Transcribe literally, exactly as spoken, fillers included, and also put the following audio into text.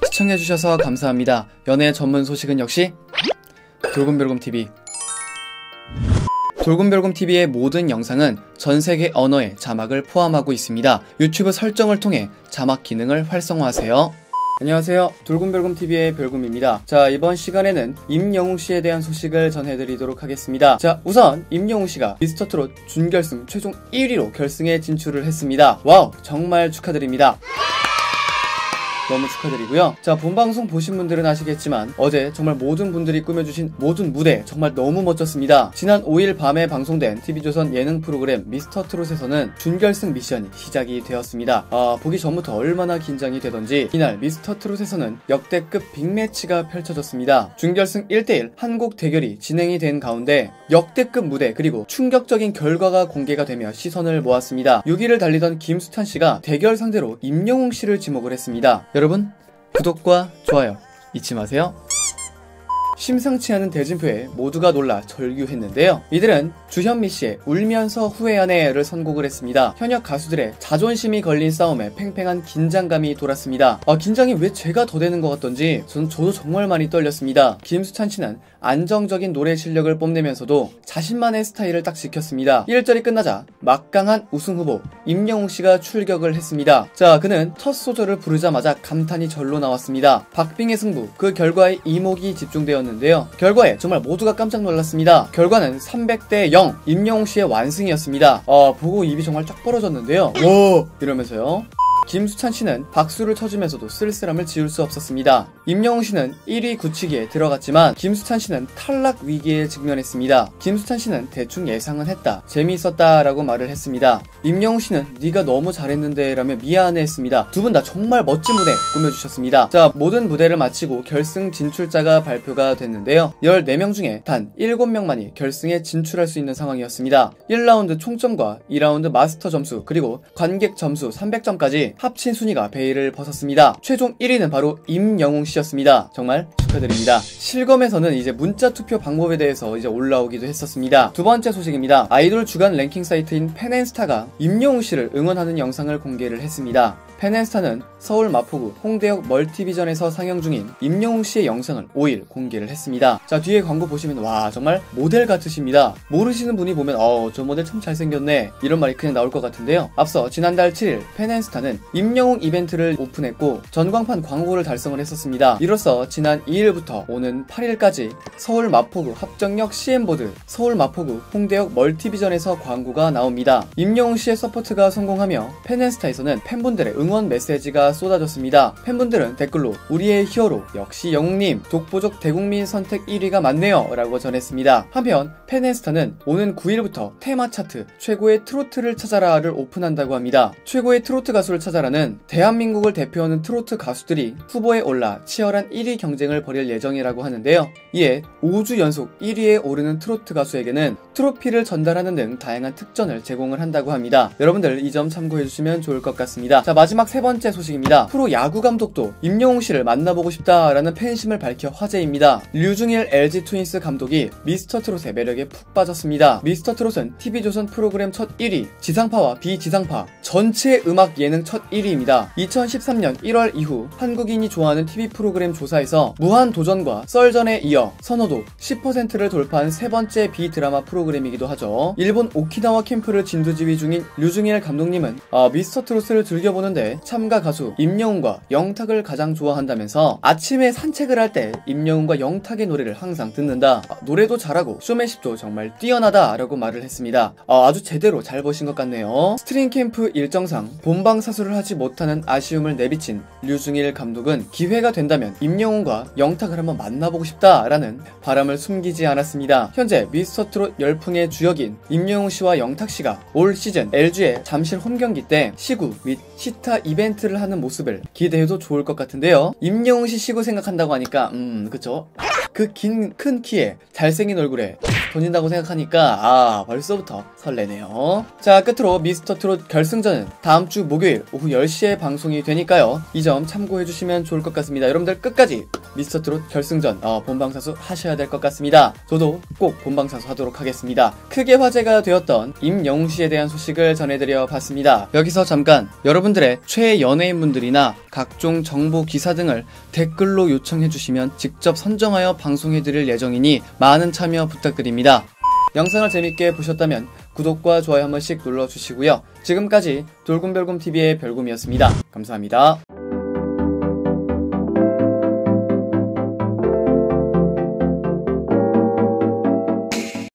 시청해주셔서 감사합니다. 연애 전문 소식은 역시 돌곰별곰티비. 돌곰별곰티비의 모든 영상은 전세계 언어의 자막을 포함하고 있습니다. 유튜브 설정을 통해 자막 기능을 활성화하세요. 안녕하세요. 돌곰별곰티비의 별곰입니다. 자, 이번 시간에는 임영웅씨에 대한 소식을 전해드리도록 하겠습니다. 자, 우선 임영웅씨가 미스터트롯 준결승 최종 일 위로 결승에 진출을 했습니다. 와우, 정말 축하드립니다. 너무 축하드리고요. 자, 본방송 보신 분들은 아시겠지만 어제 정말 모든 분들이 꾸며주신 모든 무대 정말 너무 멋졌습니다. 지난 오 일 밤에 방송된 티비조선 예능 프로그램 미스터트롯에서는 준결승 미션이 시작이 되었습니다. 아, 보기 전부터 얼마나 긴장이 되던지 이날 미스터트롯에서는 역대급 빅매치가 펼쳐졌습니다. 준결승 일 대 일 한국 대결이 진행이 된 가운데 역대급 무대 그리고 충격적인 결과가 공개가 되며 시선을 모았습니다. 육 위를 달리던 김수찬씨가 대결 상대로 임영웅씨를 지목을 했습니다. 여러분, 구독과 좋아요 잊지 마세요. 심상치 않은 대진표에 모두가 놀라 절규했는데요. 이들은 주현미씨의 울면서 후회하네를 선곡을 했습니다. 현역 가수들의 자존심이 걸린 싸움에 팽팽한 긴장감이 돌았습니다. 아, 긴장이 왜 제가 더 되는 것 같던지 전, 저도 정말 많이 떨렸습니다. 김수찬씨는 안정적인 노래 실력을 뽐내면서도 자신만의 스타일을 딱 지켰습니다. 일 절이 끝나자 막강한 우승후보 임영웅씨가 출격을 했습니다. 자, 그는 첫 소절을 부르자마자 감탄이 절로 나왔습니다. 박빙의 승부, 그 결과에 이목이 집중되었는데요. 결과에 정말 모두가 깜짝 놀랐습니다. 결과는 삼백 대 영 임영웅씨의 완승이었습니다. 아, 보고 입이 정말 쫙 벌어졌는데요. 와, 이러면서요. 김수찬씨는 박수를 쳐주면서도 쓸쓸함을 지울 수 없었습니다. 임영웅씨는 일 위 굳히기에 들어갔지만 김수찬씨는 탈락 위기에 직면했습니다. 김수찬씨는 대충 예상은 했다, 재미있었다 라고 말을 했습니다. 임영웅씨는 네가 너무 잘했는데 라며 미안해했습니다. 두 분 다 정말 멋진 무대 꾸며주셨습니다. 자, 모든 무대를 마치고 결승 진출자가 발표가 됐는데요. 열네 명 중에 단 일곱 명만이 결승에 진출할 수 있는 상황이었습니다. 일 라운드 총점과 이 라운드 마스터 점수 그리고 관객 점수 삼백 점까지 합친 순위가 베일을 벗었습니다. 최종 일 위는 바로 임영웅씨였습니다. 정말 축하드립니다. 실검에서는 이제 문자 투표 방법에 대해서 이제 올라오기도 했었습니다. 두 번째 소식입니다. 아이돌 주간 랭킹 사이트인 펜앤스타가 임영웅씨를 응원하는 영상을 공개를 했습니다. 펜앤스타는 서울 마포구 홍대역 멀티비전에서 상영 중인 임영웅씨의 영상을 오 일 공개를 했습니다. 자, 뒤에 광고 보시면 와, 정말 모델 같으십니다. 모르시는 분이 보면 어, 저 모델 참 잘생겼네 이런 말이 그냥 나올 것 같은데요. 앞서 지난달 칠 일 펜앤스타는 임영웅 이벤트를 오픈했고 전광판 광고를 달성을 했었습니다. 이로써 지난 이 일부터 오는 팔 일까지 서울 마포구 합정역 씨엠보드, 서울 마포구 홍대역 멀티비전에서 광고가 나옵니다. 임영웅씨의 서포트가 성공하며 펜앤스타에서는 팬분들의 응원 메시지가 쏟아졌습니다. 팬분들은 댓글로 우리의 히어로 역시 영웅님, 독보적 대국민 선택 일 위가 맞네요 라고 전했습니다. 한편 펜앤스타는 오는 구 일부터 테마 차트 최고의 트로트를 찾아라를 오픈한다고 합니다. 최고의 트로트 가수를 찾아라는 대한민국을 대표하는 트로트 가수들이 후보에 올라 치열한 일 위 경쟁을 벌일 예정이라고 하는데요. 이에 오 주 연속 일 위에 오르는 트로트 가수에게는 트로피를 전달하는 등 다양한 특전을 제공을 한다고 합니다. 여러분들 이 점 참고해주시면 좋을 것 같습니다. 자, 마지막 세 번째 소식입니다. 프로 야구 감독도 임영웅씨를 만나보고 싶다라는 팬심을 밝혀 화제입니다. 류중일 엘지 트윈스 감독이 미스터트롯의 매력에 푹 빠졌습니다. 미스터트롯은 티비조선 프로그램 첫 일 위, 지상파와 비지상파 전체 음악 예능 첫 일 위입니다. 이천십삼 년 일 월 이후 한국인이 좋아하는 티비 프로그램 조사에서 무한도전과 썰전에 이어 선호도 십 퍼센트를 돌파한 세 번째 비드라마 프로그램이기도 하죠. 일본 오키나와 캠프를 진두지휘 중인 류중일 감독님은 어, 미스터트롯을 즐겨보는데 참가 가수 임영웅과 영탁을 가장 좋아한다면서 아침에 산책을 할 때 임영웅과 영탁의 노래를 항상 듣는다. 어, 노래도 잘하고 쇼맨십도 정말 뛰어나다 라고 말을 했습니다. 어, 아주 제대로 잘 보신 것 같네요. 스트링 캠프 일정상 본방사수를 하지 못하는 아쉬움을 내비친 류중일 감독은 기회가 된다면 임영웅과 영탁을 한번 만나보고 싶다라는 바람을 숨기지 않았습니다. 현재 미스터트롯 열풍의 주역인 임영웅씨와 영탁씨가 올 시즌 엘지의 잠실 홈경기 때 시구 및 시타 이벤트를 하는 모습을 기대해도 좋을 것 같은데요. 임영웅씨 시구 생각한다고 하니까 음 그쵸? 그 긴 큰 키에 잘생긴 얼굴에 던진다고 생각하니까 아 벌써부터 설레네요. 자, 끝으로 미스터트롯 결승전은 다음주 목요일 오후 열 시에 방송이 되니까요, 이 점 참고해주시면 좋을 것 같습니다. 여러분들 끝까지 미스터트롯 결승전 어, 본방사수 하셔야 될 것 같습니다. 저도 꼭 본방사수 하도록 하겠습니다. 크게 화제가 되었던 임영웅씨에 대한 소식을 전해드려 봤습니다. 여기서 잠깐 여러분들의 최애 연예인분들이나 각종 정보 기사 등을 댓글로 요청해주시면 직접 선정하여 방송해드릴 예정이니 많은 참여 부탁드립니다. 영상을 재밌게 보셨다면 구독과 좋아요 한 번씩 눌러주시고요. 지금까지 돌곰별곰티비의 별곰이었습니다. 감사합니다.